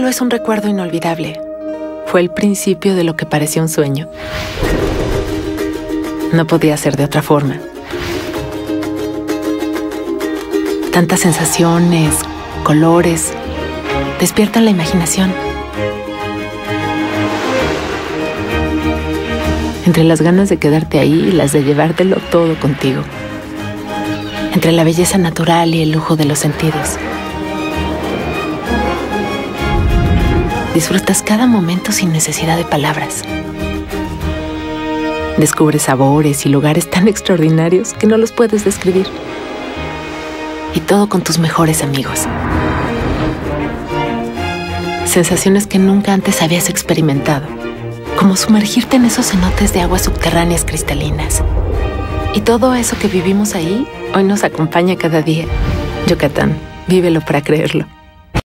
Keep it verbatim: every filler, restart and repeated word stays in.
Es un recuerdo inolvidable. Fue el principio de lo que parecía un sueño. No podía ser de otra forma. Tantas sensaciones, colores, despiertan la imaginación. Entre las ganas de quedarte ahí y las de llevártelo todo contigo. Entre la belleza natural y el lujo de los sentidos. Disfrutas cada momento sin necesidad de palabras. Descubres sabores y lugares tan extraordinarios que no los puedes describir. Y todo con tus mejores amigos. Sensaciones que nunca antes habías experimentado, como sumergirte en esos cenotes de aguas subterráneas cristalinas. Y todo eso que vivimos ahí, hoy nos acompaña cada día. Yucatán, vívelo para creerlo.